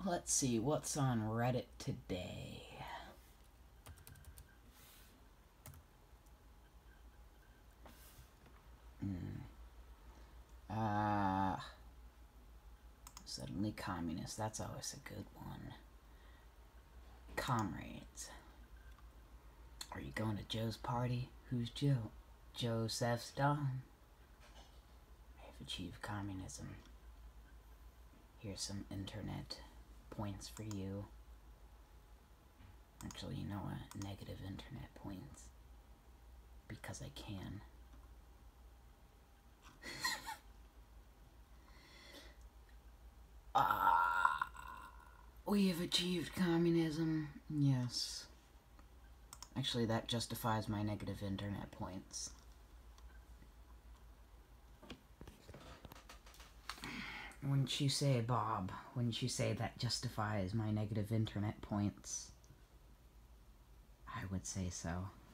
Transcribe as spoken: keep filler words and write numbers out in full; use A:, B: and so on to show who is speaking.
A: Let's see, what's on Reddit today? Hmm. Uh, suddenly communist, that's always a good one. Comrades. Are you going to Joe's party? Who's Joe? Joseph's Don. I've achieved communism. Here's some internet points for you. Actually, you know what? Negative internet points. Because I can. Ah, we have achieved communism. Yes. Actually, that justifies my negative internet points. Wouldn't you say, Bob? Wouldn't you say that justifies my negative internet points? I would say so.